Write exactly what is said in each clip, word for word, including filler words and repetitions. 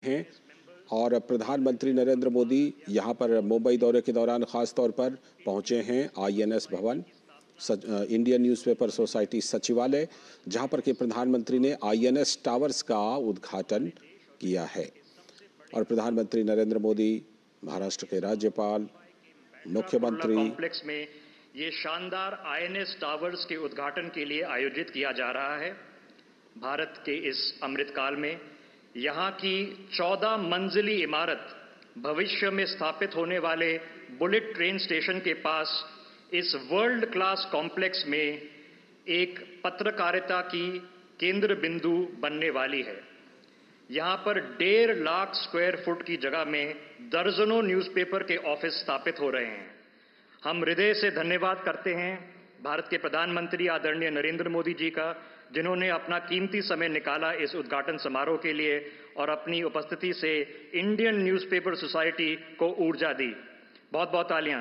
हैं और प्रधानमंत्री नरेंद्र मोदी यहां पर मुंबई दौरे के दौरान खास तौर पर पहुंचे हैं आईएनएस भवन, इंडियन न्यूज़पेपर सोसाइटी सचिवालय, जहां पर के प्रधानमंत्री ने आईएनएस टावर्स का उद्घाटन किया है। और प्रधानमंत्री नरेंद्र मोदी, महाराष्ट्र के राज्यपाल, मुख्यमंत्री कॉम्प्लेक्स में ये शानदार आईएनएस टावर्स के उद्घाटन के लिए आयोजित किया जा रहा है। भारत के इस अमृतकाल में यहाँ की चौदह मंजिली इमारत भविष्य में स्थापित होने वाले बुलेट ट्रेन स्टेशन के पास इस वर्ल्ड क्लास कॉम्प्लेक्स में एक पत्रकारिता की केंद्र बिंदु बनने वाली है। यहाँ पर डेढ़ लाख स्क्वायर फुट की जगह में दर्जनों न्यूज़पेपर के ऑफिस स्थापित हो रहे हैं। हम हृदय से धन्यवाद करते हैं भारत के प्रधानमंत्री आदरणीय नरेंद्र मोदी जी का, जिन्होंने अपना कीमती समय निकाला इस उद्घाटन समारोह के लिए और अपनी उपस्थिति से इंडियन न्यूज़पेपर सोसाइटी को ऊर्जा दी। बहुत बहुत तालियां।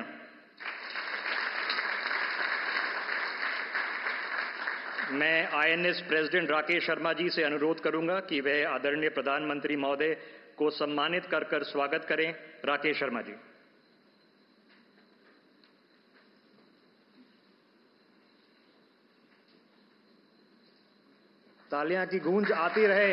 मैं आईएनएस प्रेसिडेंट राकेश शर्मा जी से अनुरोध करूंगा कि वह आदरणीय प्रधानमंत्री महोदय को सम्मानित कर कर स्वागत करें। राकेश शर्मा जी। तालियां की गूंज आती रहे।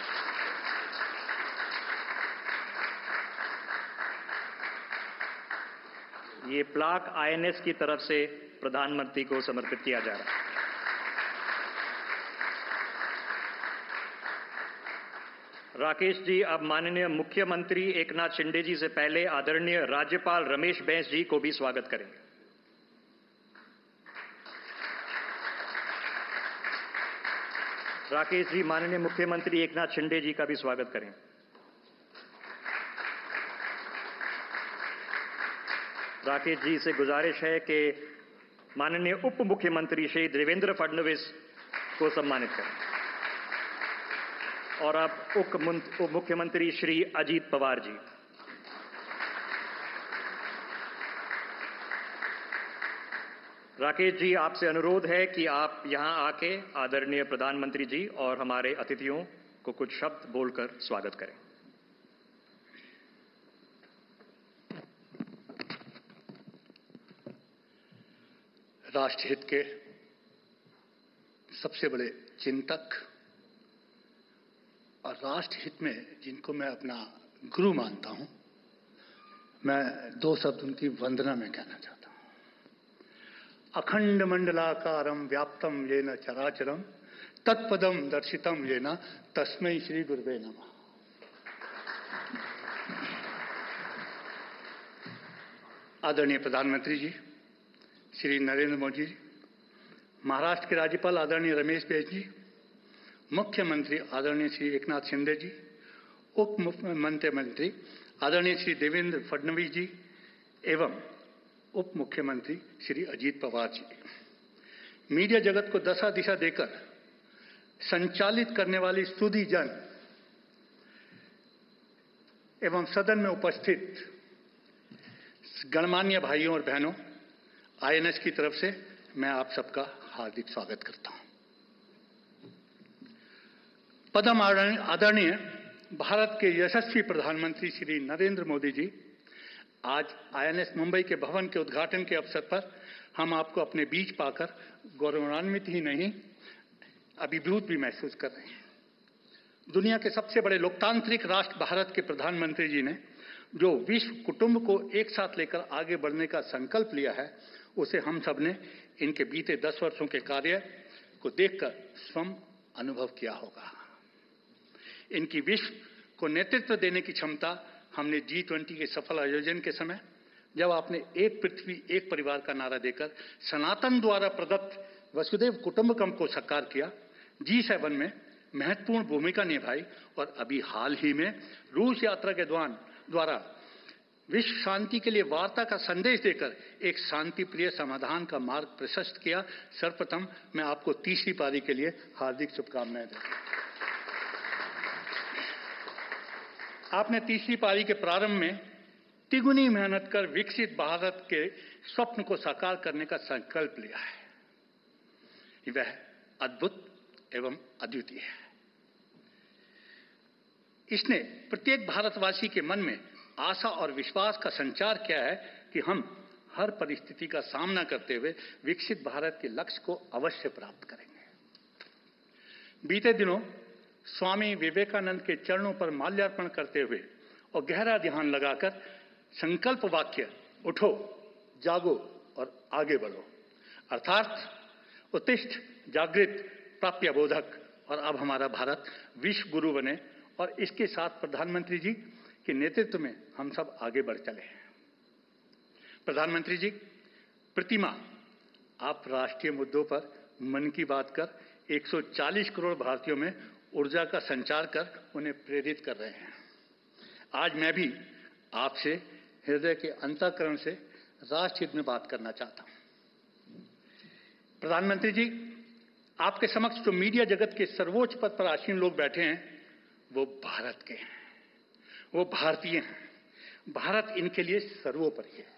ये प्लाक आईएनएस की तरफ से प्रधानमंत्री को समर्पित किया जा रहा है। राकेश जी, अब माननीय मुख्यमंत्री एकनाथ शिंदे जी से पहले आदरणीय राज्यपाल रमेश बैस जी को भी स्वागत करेंगे। राकेश जी, माननीय मुख्यमंत्री एकनाथ शिंदे जी का भी स्वागत करें। राकेश जी से गुजारिश है कि माननीय उप मुख्यमंत्री श्री देवेंद्र फडणवीस को सम्मानित करें। और अब उप मुख्यमंत्री श्री अजीत पवार जी। राकेश जी, आपसे अनुरोध है कि आप यहां आके आदरणीय प्रधानमंत्री जी और हमारे अतिथियों को कुछ शब्द बोलकर स्वागत करें। राष्ट्रहित के सबसे बड़े चिंतक और राष्ट्रहित में जिनको मैं अपना गुरु मानता हूं, मैं दो शब्द उनकी वंदना में कहना चाहता हूं। अखंड मंडलाकारं व्याप्तं येन चराचरं तत्पदं दर्शितं येन तस्मै श्री गुरुवे नमः। आदरणीय प्रधानमंत्री जी श्री नरेंद्र मोदी जी, महाराष्ट्र के राज्यपाल आदरणीय रमेश बैस जी, मुख्यमंत्री आदरणीय श्री एकनाथ शिंदे जी, उप मुख्यमंत्री आदरणीय श्री देवेंद्र फडणवीस जी एवं उप मुख्यमंत्री श्री अजीत पवार जी, मीडिया जगत को दशा दिशा देकर संचालित करने वाली स्तुति जन एवं सदन में उपस्थित गणमान्य भाइयों और बहनों, आईएनएस की तरफ से मैं आप सबका हार्दिक स्वागत करता हूं। पद्म आदरणीय भारत के यशस्वी प्रधानमंत्री श्री नरेंद्र मोदी जी, आज आईएनएस मुंबई के भवन के उद्घाटन के अवसर पर हम आपको अपने बीच पाकर गौरवान्वित ही नहीं, अभिभूत भी महसूस कर रहे हैं। दुनिया के सबसे बड़े लोकतांत्रिक राष्ट्र भारत के प्रधानमंत्री जी ने जो विश्व कुटुंब को एक साथ लेकर आगे बढ़ने का संकल्प लिया है, उसे हम सब ने इनके बीते दस वर्षों के कार्य को देखकर स्वयं अनुभव किया होगा। इनकी विश्व को नेतृत्व देने की क्षमता हमने जी ट्वेंटी के सफल आयोजन के समय, जब आपने एक पृथ्वी एक परिवार का नारा देकर सनातन द्वारा प्रदत्त वसुधैव कुटुंबकम को साकार किया, जी सेवन में महत्वपूर्ण भूमिका निभाई और अभी हाल ही में रूस यात्रा के द्वारा विश्व शांति के लिए वार्ता का संदेश देकर एक शांति प्रिय समाधान का मार्ग प्रशस्त किया। सर्वप्रथम मैं आपको तीसरी पारी के लिए हार्दिक शुभकामनाएं देता हूं। आपने तीसरी पारी के प्रारंभ में तिगुनी मेहनत कर विकसित भारत के स्वप्न को साकार करने का संकल्प लिया है। वह अद्भुत एवं अद्वितीय है। इसने प्रत्येक भारतवासी के मन में आशा और विश्वास का संचार किया है कि हम हर परिस्थिति का सामना करते हुए विकसित भारत के लक्ष्य को अवश्य प्राप्त करेंगे। बीते दिनों स्वामी विवेकानंद के चरणों पर माल्यार्पण करते हुए और गहरा ध्यान लगाकर संकल्प वाक्य उठो, जागो और आगे बढ़ो अर्थात उत्तिष्ठ, जागृत, प्राप्य बोधक। और अब हमारा भारत विश्व गुरु बने और इसके साथ प्रधानमंत्री जी के नेतृत्व में हम सब आगे बढ़ चले। प्रधानमंत्री जी, प्रतिमा आप राष्ट्रीय मुद्दों पर मन की बात कर एक सौ चालीस करोड़ भारतीयों में ऊर्जा का संचार कर उन्हें प्रेरित कर रहे हैं। आज मैं भी आपसे हृदय के अंतःकरण से राष्ट्र हित में बात करना चाहता हूं। प्रधानमंत्री जी, आपके समक्ष जो मीडिया जगत के सर्वोच्च पद पर आसीन लोग बैठे हैं वो भारत के हैं, वो भारतीय हैं। भारत इनके लिए सर्वोपरि है।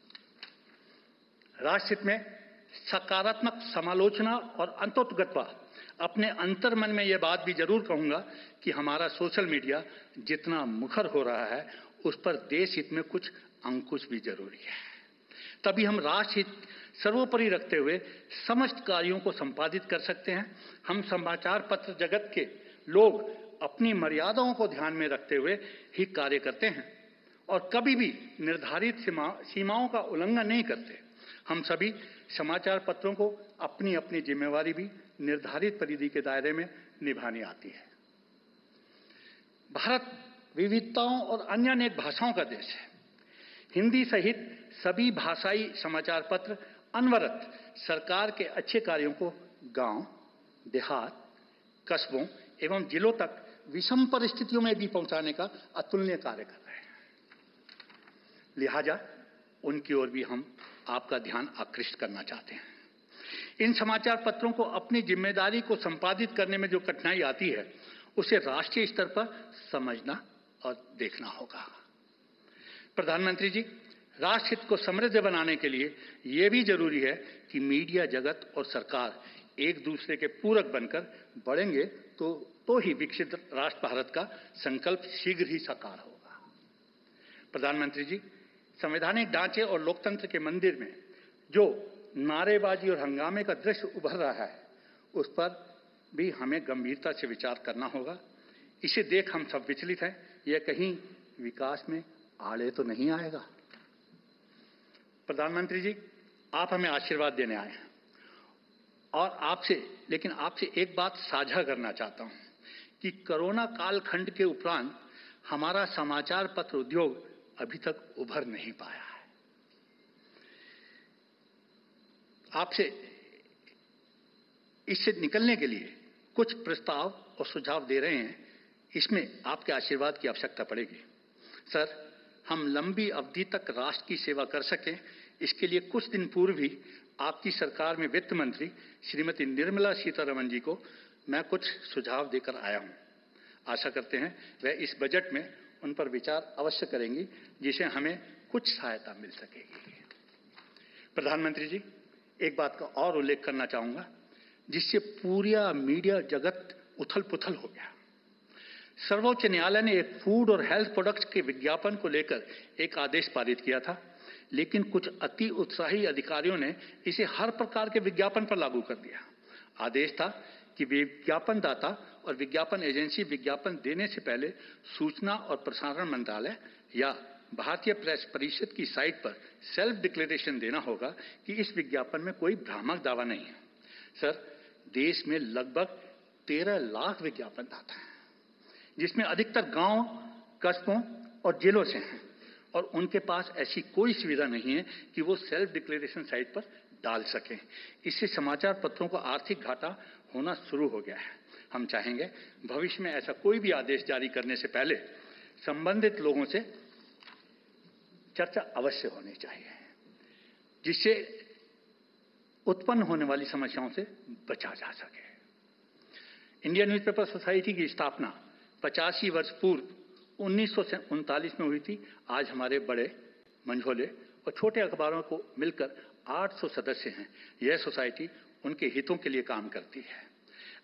राष्ट्र हित में सकारात्मक समालोचना और अंतोत्गत्वा अपने अंतर्मन में यह बात भी जरूर कहूंगा कि हमारा सोशल मीडिया जितना मुखर हो रहा है उस पर देश हित में कुछ अंकुश भी जरूरी है। तभी हम राष्ट्र हित सर्वोपरि रखते हुए समस्त कार्यों को संपादित कर सकते हैं। हम समाचार पत्र जगत के लोग अपनी मर्यादाओं को ध्यान में रखते हुए ही कार्य करते हैं और कभी भी निर्धारित सीमा, सीमाओं का उल्लंघन नहीं करते। हम सभी समाचार पत्रों को अपनी अपनी जिम्मेवारी भी निर्धारित परिधि के दायरे में निभानी आती है। भारत विविधताओं और अन्य अनेक भाषाओं का देश है। हिंदी सहित सभी भाषाई समाचार पत्र अनवरत सरकार के अच्छे कार्यों को गांव, देहात, कस्बों एवं जिलों तक विषम परिस्थितियों में भी पहुंचाने का अतुलनीय कार्य कर रहे हैं। लिहाजा उनकी ओर भी हम आपका ध्यान आकृष्ट करना चाहते हैं। इन समाचार पत्रों को अपनी जिम्मेदारी को संपादित करने में जो कठिनाई आती है उसे राष्ट्रीय स्तर पर समझना और देखना होगा। प्रधानमंत्री जी, राष्ट्र हित को समृद्ध बनाने के लिए यह भी जरूरी है कि मीडिया जगत और सरकार एक दूसरे के पूरक बनकर बढ़ेंगे तो तो ही विकसित राष्ट्र भारत का संकल्प शीघ्र ही साकार होगा। प्रधानमंत्री जी, संवैधानिक ढांचे और लोकतंत्र के मंदिर में जो नारेबाजी और हंगामे का दृश्य उभर रहा है उस पर भी हमें गंभीरता से विचार करना होगा। इसे देख हम सब विचलित हैं, यह कहीं विकास में आड़े तो नहीं आएगा। प्रधानमंत्री जी, आप हमें आशीर्वाद देने आए हैं और आपसे लेकिन आपसे एक बात साझा करना चाहता हूं कि कोरोना कालखंड के उपरांत हमारा समाचार पत्र उद्योग अभी तक उभर नहीं पाया है। आपसे इससे निकलने के लिए कुछ प्रस्ताव और सुझाव दे रहे हैं। इसमें आपके आशीर्वाद की आवश्यकता पड़ेगी। सर, हम लंबी अवधि तक राष्ट्र की सेवा कर सकें, इसके लिए कुछ दिन पूर्व ही आपकी सरकार में वित्त मंत्री श्रीमती निर्मला सीतारमण जी को मैं कुछ सुझाव देकर आया हूं। आशा करते हैं वह इस बजट में उन पर विचार अवश्य करेंगी जिसे हमें कुछ सहायता मिल सकेगी। प्रधानमंत्री जी, एक बात का और उल्लेख करना चाहूंगा जिससे पूरा मीडिया जगत उथल पुथल हो गया। सर्वोच्च न्यायालय ने एक फूड और हेल्थ प्रोडक्ट्स के विज्ञापन को लेकर एक आदेश पारित किया था, लेकिन कुछ अति उत्साही अधिकारियों ने इसे हर प्रकार के विज्ञापन पर लागू कर दिया। आदेश था कि विज्ञापन दाता और विज्ञापन एजेंसी विज्ञापन देने से पहले सूचना और प्रसारण मंत्रालय या भारतीय प्रेस परिषद की साइट पर सेल्फ डिक्लेरेशन देना होगा कि इस विज्ञापन में कोई भ्रामक दावा नहीं है। सर, देश में लगभग तेरह लाख विज्ञापन दाता हैं, जिसमें अधिकतर गांव, कस्बों और जिलों से हैं और उनके पास ऐसी कोई सुविधा नहीं है कि वो सेल्फ डिक्लेरेशन साइट पर डाल सकें। इससे समाचार पत्रों को आर्थिक घाटा होना शुरू हो गया है। हम चाहेंगे भविष्य में ऐसा कोई भी आदेश जारी करने से पहले संबंधित लोगों से चर्चा अवश्य होनी चाहिए, जिससे उत्पन्न होने वाली समस्याओं से बचा जा सके। इंडियन न्यूज़पेपर सोसाइटी की स्थापना पचासी वर्ष पूर्व उन्नीस सौ उनतालीस में हुई थी। आज हमारे बड़े, मंझोले और छोटे अखबारों को मिलकर आठ सौ सदस्य हैं। यह सोसाइटी उनके हितों के लिए काम करती है।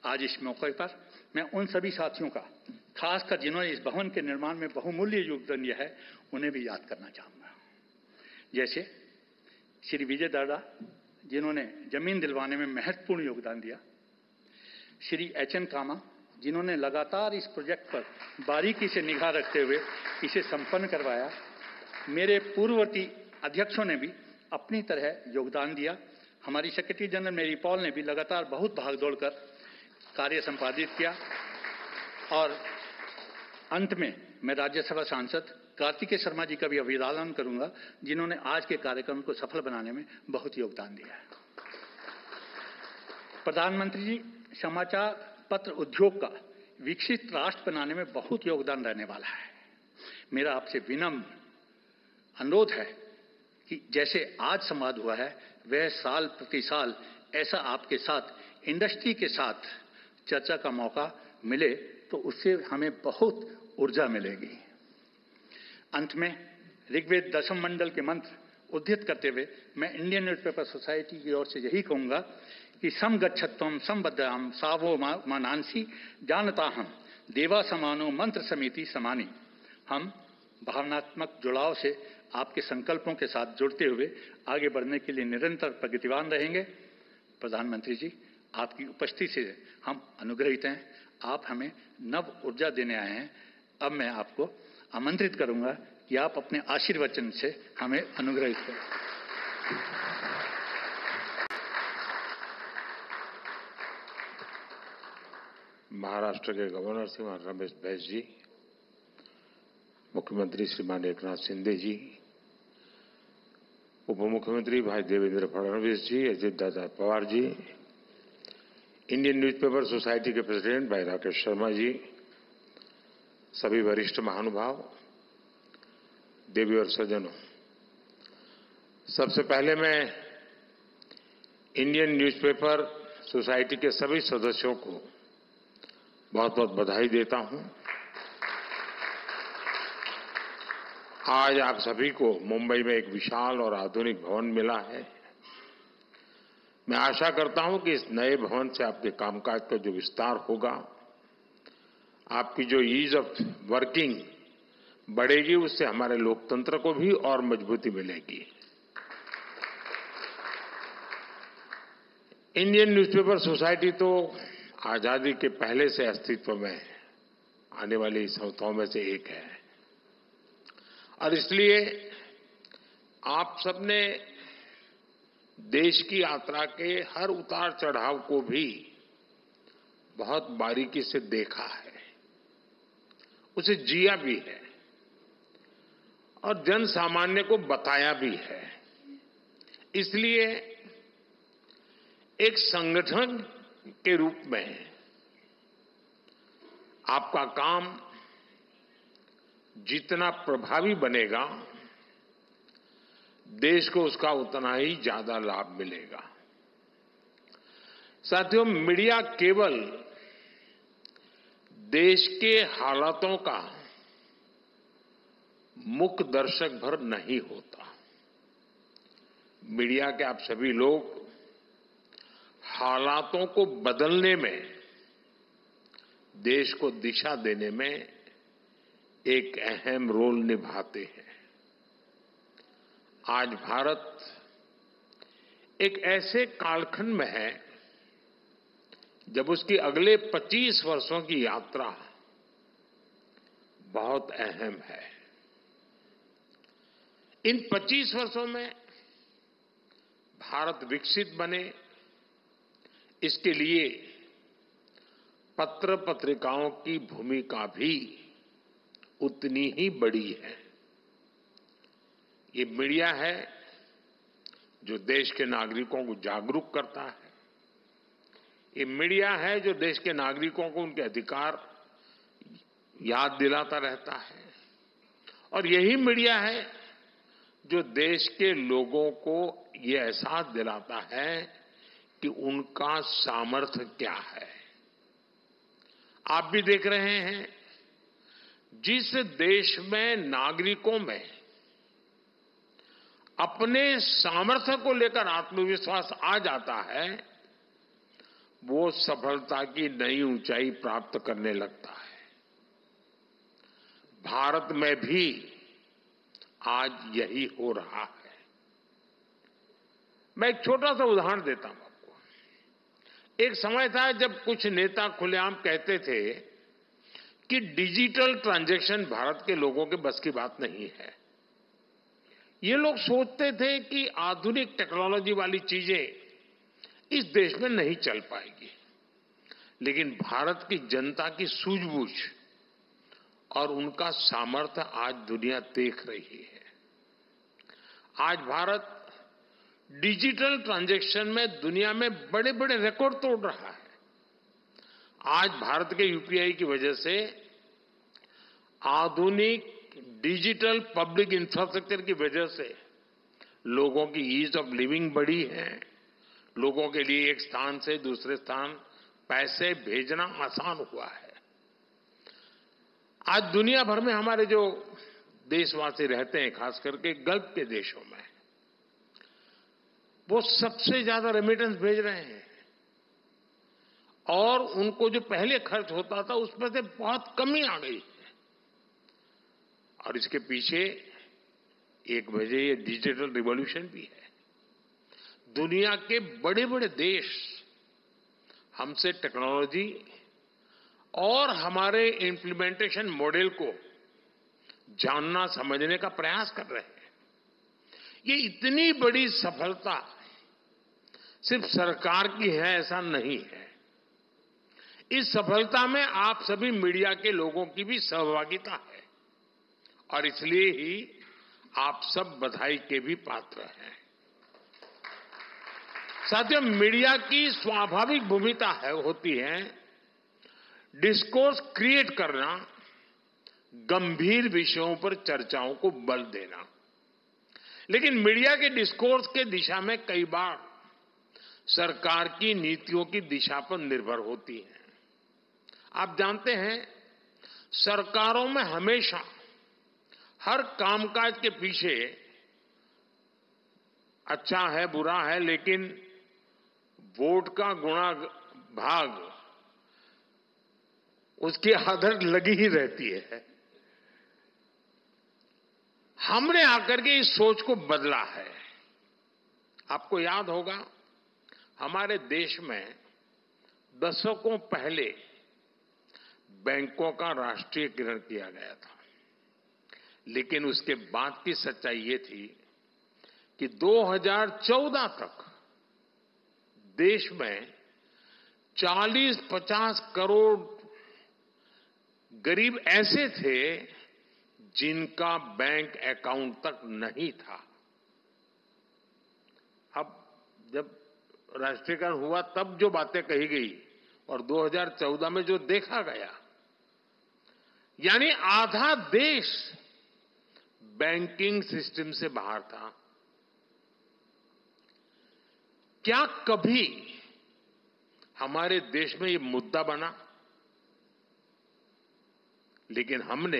आज इस मौके पर मैं उन सभी साथियों का, खासकर जिन्होंने इस भवन के निर्माण में बहुमूल्य योगदान दिया है, उन्हें भी याद करना चाहूँगा। जैसे श्री विजय दादा, जिन्होंने जमीन दिलवाने में महत्वपूर्ण योगदान दिया, श्री एच एन कामा, जिन्होंने लगातार इस प्रोजेक्ट पर बारीकी से निगाह रखते हुए इसे संपन्न करवाया। मेरे पूर्ववर्ती अध्यक्षों ने भी अपनी तरह योगदान दिया। हमारी सेक्रेटरी जनरल मेरी पॉल ने भी लगातार बहुत भागदौड़ कर कार्य संपादित किया। और अंत में मैं राज्यसभा सांसद कार्तिकेय शर्मा जी का भी अभिवादन करूंगा, जिन्होंने आज के कार्यक्रम को सफल बनाने में बहुत योगदान दिया है। प्रधानमंत्री जी, समाचार पत्र उद्योग का विकसित राष्ट्र बनाने में बहुत योगदान रहने वाला है। मेरा आपसे विनम्र अनुरोध है कि जैसे आज संवाद हुआ है, वह साल प्रति साल ऐसा आपके साथ इंडस्ट्री के साथ चर्चा का मौका मिले तो उससे हमें बहुत ऊर्जा मिलेगी। अंत में ऋग्वेद दशम मंडल के मंत्र उद्धृत करते हुए मैं इंडियन न्यूज़पेपर सोसाइटी की ओर से यही कहूंगा कि सम गच्छत्वम संबद्धाम सावो मानांसी जानता हम देवा समानो मंत्र समिति समानी। हम भावनात्मक जुड़ाव से आपके संकल्पों के साथ जुड़ते हुए आगे बढ़ने के लिए निरंतर प्रगतिवान रहेंगे। प्रधानमंत्री जी, आपकी उपस्थिति से हम अनुग्रहित हैं। आप हमें नव ऊर्जा देने आए हैं। अब मैं आपको आमंत्रित करूंगा कि आप अपने आशीर्वचन से हमें अनुग्रहित करें। महाराष्ट्र के गवर्नर श्रीमान रमेश बैस जी, मुख्यमंत्री श्रीमान एकनाथ शिंदे जी, उप मुख्यमंत्री भाई Devendra Fadnavis ji, Ajit Dada Pawar ji, Indian newspaper society के प्रेसिडेंट भाई राकेश शर्मा जी, सभी वरिष्ठ महानुभाव, देवी और सज्जनों, सबसे पहले मैं इंडियन न्यूज़पेपर सोसाइटी के सभी सदस्यों को बहुत बहुत बधाई देता हूं। आज आप सभी को मुंबई में एक विशाल और आधुनिक भवन मिला है। मैं आशा करता हूं कि इस नए भवन से आपके कामकाज का जो विस्तार होगा, आपकी जो ईज ऑफ वर्किंग बढ़ेगी, उससे हमारे लोकतंत्र को भी और मजबूती मिलेगी। इंडियन न्यूज़पेपर सोसाइटी तो आजादी के पहले से अस्तित्व में आने वाली संस्थाओं में से एक है और इसलिए आप सबने देश की यात्रा के हर उतार चढ़ाव को भी बहुत बारीकी से देखा है, उसे जिया भी है और जन सामान्य को बताया भी है। इसलिए एक संगठन के रूप में आपका काम जितना प्रभावी बनेगा, देश को उसका उतना ही ज्यादा लाभ मिलेगा। साथियों, मीडिया केवल देश के हालातों का मुख्य दर्शक भर नहीं होता। मीडिया के आप सभी लोग हालातों को बदलने में, देश को दिशा देने में एक अहम रोल निभाते हैं। आज भारत एक ऐसे कालखंड में है जब उसकी अगले पच्चीस वर्षों की यात्रा बहुत अहम है। इन पच्चीस वर्षों में भारत विकसित बने, इसके लिए पत्र पत्रिकाओं की भूमिका भी उतनी ही बड़ी है। ये मीडिया है जो देश के नागरिकों को जागरूक करता है। ये मीडिया है जो देश के नागरिकों को उनके अधिकार याद दिलाता रहता है और यही मीडिया है जो देश के लोगों को ये एहसास दिलाता है कि उनका सामर्थ्य क्या है। आप भी देख रहे हैं, जिस देश में नागरिकों में अपने सामर्थ्य को लेकर आत्मविश्वास आ जाता है, वो सफलता की नई ऊंचाई प्राप्त करने लगता है। भारत में भी आज यही हो रहा है। मैं एक छोटा सा उदाहरण देता हूं आपको। एक समय था जब कुछ नेता खुलेआम कहते थे कि डिजिटल ट्रांजैक्शन भारत के लोगों के बस की बात नहीं है। ये लोग सोचते थे कि आधुनिक टेक्नोलॉजी वाली चीजें इस देश में नहीं चल पाएगी, लेकिन भारत की जनता की सूझबूझ और उनका सामर्थ्य आज दुनिया देख रही है। आज भारत डिजिटल ट्रांजैक्शन में दुनिया में बड़े बड़े रिकॉर्ड तोड़ रहा है। आज भारत के यूपीआई की वजह से आधुनिक डिजिटल पब्लिक इंफ्रास्ट्रक्चर की वजह से लोगों की ईज ऑफ लिविंग बढ़ी है। लोगों के लिए एक स्थान से दूसरे स्थान पैसे भेजना आसान हुआ है। आज दुनिया भर में हमारे जो देशवासी रहते हैं, खास करके गल्फ के देशों में, वो सबसे ज्यादा रेमिटेंस भेज रहे हैं और उनको जो पहले खर्च होता था उसमें से बहुत कमी आ गई है। और इसके पीछे एक वजह ये डिजिटल रिवॉल्यूशन भी है। दुनिया के बड़े बड़े देश हमसे टेक्नोलॉजी और हमारे इंप्लीमेंटेशन मॉडल को जानना समझने का प्रयास कर रहे हैं। ये इतनी बड़ी सफलता सिर्फ सरकार की है ऐसा नहीं है। इस सफलता में आप सभी मीडिया के लोगों की भी सहभागिता है और इसलिए ही आप सब बधाई के भी पात्र हैं। साथियों, मीडिया की स्वाभाविक भूमिका है होती है डिस्कोर्स क्रिएट करना, गंभीर विषयों पर चर्चाओं को बल देना। लेकिन मीडिया के डिस्कोर्स के दिशा में कई बार सरकार की नीतियों की दिशा पर निर्भर होती है। आप जानते हैं, सरकारों में हमेशा हर कामकाज के पीछे अच्छा है बुरा है, लेकिन वोट का गुणा भाग उसकी आदत लगी ही रहती है। हमने आकर के इस सोच को बदला है। आपको याद होगा, हमारे देश में दशकों पहले बैंकों का राष्ट्रीयकरण किया गया था, लेकिन उसके बाद की सच्चाई ये थी कि दो हज़ार चौदह तक देश में चालीस पचास करोड़ गरीब ऐसे थे जिनका बैंक अकाउंट तक नहीं था। अब जब राष्ट्रीयकरण हुआ तब जो बातें कही गई और दो हज़ार चौदह में जो देखा गया, यानी आधा देश बैंकिंग सिस्टम से बाहर था। क्या कभी हमारे देश में ये मुद्दा बना? लेकिन हमने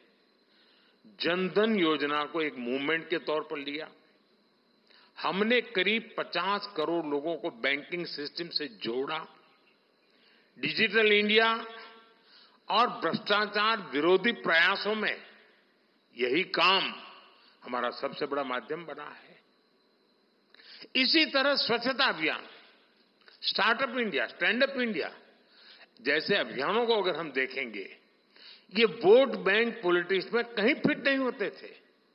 जनधन योजना को एक मूवमेंट के तौर पर लिया। हमने करीब पचास करोड़ लोगों को बैंकिंग सिस्टम से जोड़ा। डिजिटल इंडिया और भ्रष्टाचार विरोधी प्रयासों में यही काम हमारा सबसे बड़ा माध्यम बना है। इसी तरह स्वच्छता अभियान, startup India, stand up India जैसे अभियानों को अगर हम देखेंगे, ये वोट बैंक पॉलिटिक्स में कहीं फिट नहीं होते थे।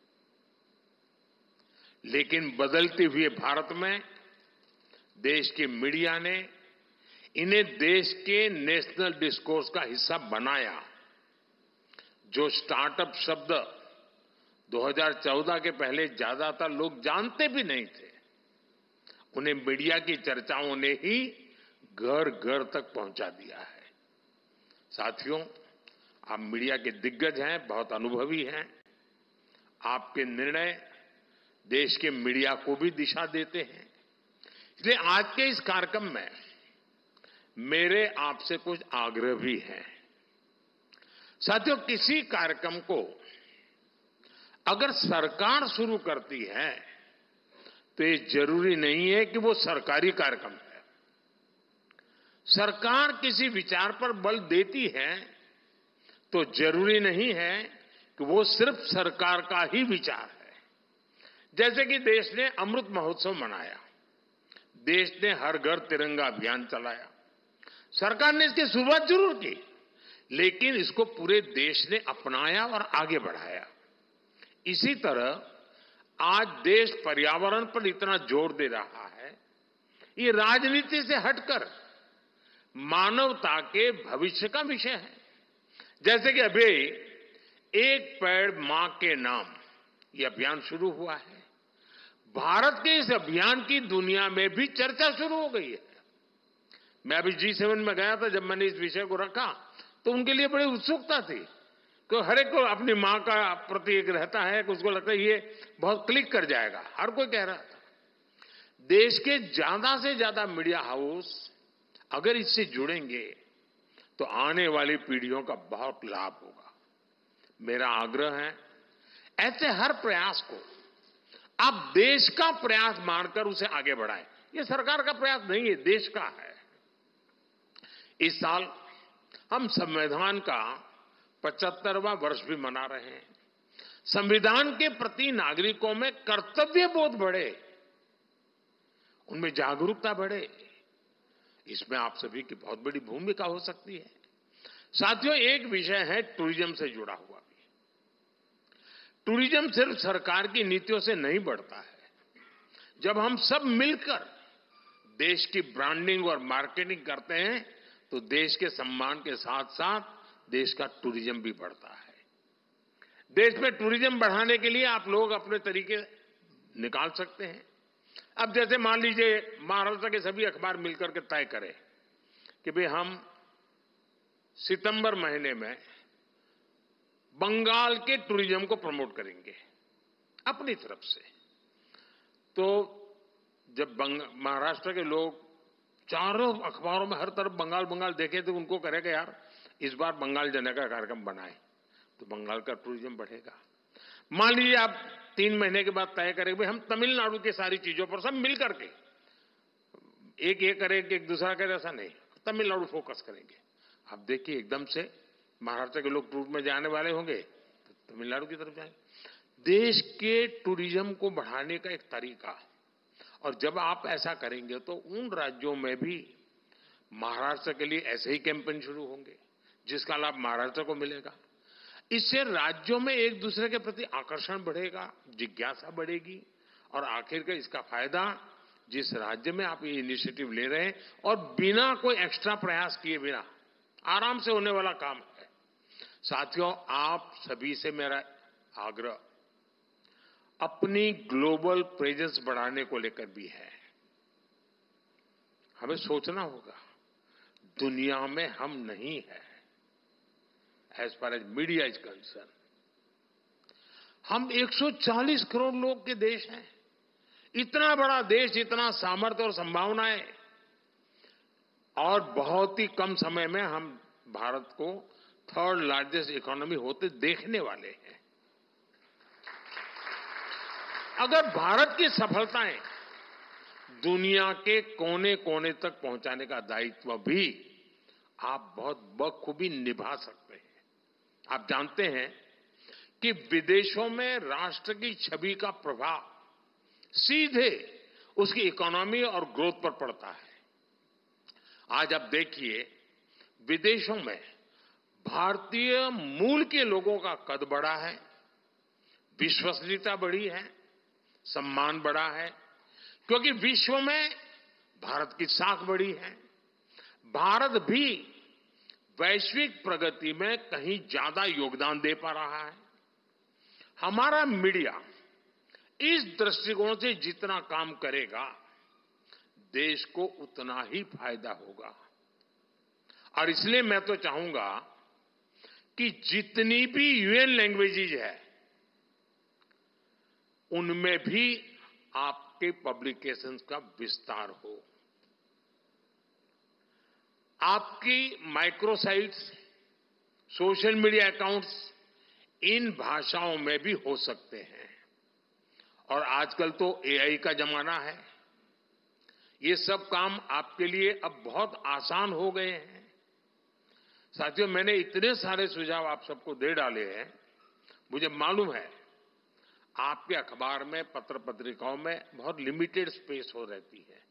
लेकिन बदलते हुए भारत में देश की मीडिया ने इन्हें देश के नेशनल डिस्कोर्स का हिस्सा बनाया। जो स्टार्टअप शब्द दो हज़ार चौदह के पहले ज्यादातर लोग जानते भी नहीं थे, उन्हें मीडिया की चर्चाओं ने ही घर घर तक पहुंचा दिया है। साथियों, आप मीडिया के दिग्गज हैं, बहुत अनुभवी हैं। आपके निर्णय देश के मीडिया को भी दिशा देते हैं। इसलिए आज के इस कार्यक्रम में मेरे आपसे कुछ आग्रह भी हैं। साथियों, किसी कार्यक्रम को अगर सरकार शुरू करती है तो ये जरूरी नहीं है कि वो सरकारी कार्यक्रम है। सरकार किसी विचार पर बल देती है तो जरूरी नहीं है कि वो सिर्फ सरकार का ही विचार है। जैसे कि देश ने अमृत महोत्सव मनाया, देश ने हर घर तिरंगा अभियान चलाया, सरकार ने इसकी शुरुआत जरूर की, लेकिन इसको पूरे देश ने अपनाया और आगे बढ़ाया। इसी तरह आज देश पर्यावरण पर इतना जोर दे रहा है, ये राजनीति से हटकर मानवता के भविष्य का विषय है। जैसे कि अभी एक पेड़ मां के नाम ये अभियान शुरू हुआ है, भारत के इस अभियान की दुनिया में भी चर्चा शुरू हो गई है। मैं अभी जी सेवन में गया था, जब मैंने इस विषय को रखा तो उनके लिए बड़ी उत्सुकता थी, तो हर एक को अपनी मां का प्रति एक रहता है कि उसको लगता है ये बहुत क्लिक कर जाएगा, हर कोई कह रहा था। देश के ज्यादा से ज्यादा मीडिया हाउस अगर इससे जुड़ेंगे तो आने वाली पीढ़ियों का बहुत लाभ होगा। मेरा आग्रह है, ऐसे हर प्रयास को आप देश का प्रयास मानकर उसे आगे बढ़ाएं। ये सरकार का प्रयास नहीं है, देश का है। इस साल हम संविधान का पचहत्तरवां वर्ष भी मना रहे हैं। संविधान के प्रति नागरिकों में कर्तव्य बोध बढ़े, उनमें जागरूकता बढ़े, इसमें आप सभी की बहुत बड़ी भूमिका हो सकती है। साथियों, एक विषय है टूरिज्म से जुड़ा हुआ भी। टूरिज्म सिर्फ सरकार की नीतियों से नहीं बढ़ता है। जब हम सब मिलकर देश की ब्रांडिंग और मार्केटिंग करते हैं तो देश के सम्मान के साथ साथ देश का टूरिज्म भी बढ़ता है। देश में टूरिज्म बढ़ाने के लिए आप लोग अपने तरीके निकाल सकते हैं। अब जैसे मान लीजिए महाराष्ट्र के सभी अखबार मिलकर के तय करें कि भाई हम सितंबर महीने में बंगाल के टूरिज्म को प्रमोट करेंगे अपनी तरफ से, तो जब महाराष्ट्र के लोग चारों अखबारों में हर तरफ बंगाल बंगाल देखे तो उनको करेगा यार इस बार बंगाल जाने का कार्यक्रम बनाए तो बंगाल का टूरिज्म बढ़ेगा। मान लीजिए आप तीन महीने के बाद तय करेंगे भाई हम तमिलनाडु की सारी चीजों पर सब मिल करके एक ये करेंगे एक दूसरा करे, ऐसा नहीं, तमिलनाडु फोकस करेंगे। आप देखिए एकदम से महाराष्ट्र के लोग टूर में जाने वाले होंगे तो तमिलनाडु की तरफ जाएंगे। देश के टूरिज्म को बढ़ाने का एक तरीका, और जब आप ऐसा करेंगे तो उन राज्यों में भी महाराष्ट्र के लिए ऐसे ही कैंपेन शुरू होंगे जिसका लाभ महाराष्ट्र को मिलेगा। इससे राज्यों में एक दूसरे के प्रति आकर्षण बढ़ेगा, जिज्ञासा बढ़ेगी, और आखिर का इसका फायदा जिस राज्य में आप ये इनिशिएटिव ले रहे हैं और बिना कोई एक्स्ट्रा प्रयास किए बिना आराम से होने वाला काम है। साथियों, आप सभी से मेरा आग्रह अपनी ग्लोबल प्रेजेंस बढ़ाने को लेकर भी है। हमें सोचना होगा दुनिया में हम नहीं है as far as media is concern. हम एक सौ चालीस करोड़ लोग के देश हैं। इतना बड़ा देश, इतना सामर्थ्य और संभावनाएं, और बहुत ही कम समय में हम भारत को थर्ड लार्जेस्ट इकोनॉमी होते देखने वाले हैं। अगर भारत की सफलताएं दुनिया के कोने कोने तक पहुंचाने का दायित्व भी आप बहुत बखूबी निभा सकते हैं। आप जानते हैं कि विदेशों में राष्ट्र की छवि का प्रभाव सीधे उसकी इकोनॉमी और ग्रोथ पर पड़ता है। आज आप देखिए विदेशों में भारतीय मूल के लोगों का कद बढ़ा है, विश्वसनीयता बढ़ी है, सम्मान बढ़ा है, क्योंकि विश्व में भारत की साख बढ़ी है। भारत भी वैश्विक प्रगति में कहीं ज्यादा योगदान दे पा रहा है। हमारा मीडिया इस दृष्टिकोण से जितना काम करेगा देश को उतना ही फायदा होगा। और इसलिए मैं तो चाहूंगा कि जितनी भी यूएन लैंग्वेजेज है उनमें भी आपके पब्लिकेशंस का विस्तार हो। आपकी माइक्रोसाइट्स, सोशल मीडिया अकाउंट्स इन भाषाओं में भी हो सकते हैं। और आजकल तो एआई का जमाना है। ये सब काम आपके लिए अब बहुत आसान हो गए हैं। साथियों, मैंने इतने सारे सुझाव आप सबको दे डाले हैं। मुझे मालूम है आपके अखबार में, पत्र पत्रिकाओं में बहुत लिमिटेड स्पेस हो रहती है,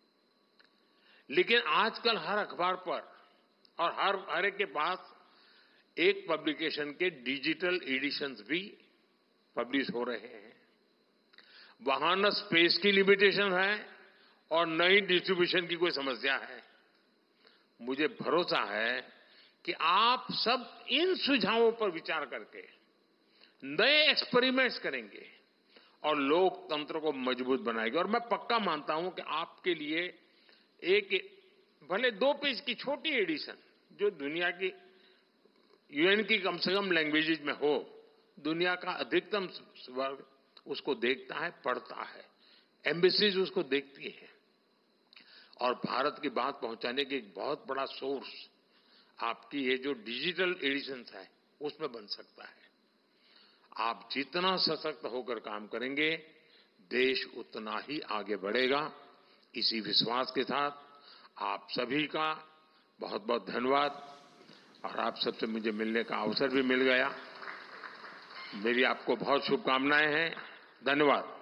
लेकिन आजकल हर अखबार पर और हर हर एक के पास एक पब्लिकेशन के डिजिटल एडिशंस भी पब्लिश हो रहे हैं। वहां न स्पेस की लिमिटेशन है और न ही डिस्ट्रीब्यूशन की कोई समस्या है। मुझे भरोसा है कि आप सब इन सुझावों पर विचार करके नए एक्सपेरिमेंट्स करेंगे और लोकतंत्र को मजबूत बनाएंगे। और मैं पक्का मानता हूं कि आपके लिए एक भले दो पेज की छोटी एडिशन जो दुनिया की यूएन की कम से कम लैंग्वेजेज में हो, दुनिया का अधिकतम वर्ग उसको देखता है, पढ़ता है, एम्बेसीज उसको देखती है और भारत की बात पहुंचाने के एक बहुत बड़ा सोर्स आपकी ये जो डिजिटल एडिशंस है उसमें बन सकता है। आप जितना सशक्त होकर काम करेंगे, देश उतना ही आगे बढ़ेगा। इसी विश्वास के साथ आप सभी का बहुत बहुत धन्यवाद। और आप सबसे मुझे मिलने का अवसर भी मिल गया। मेरी आपको बहुत शुभकामनाएं हैं। धन्यवाद।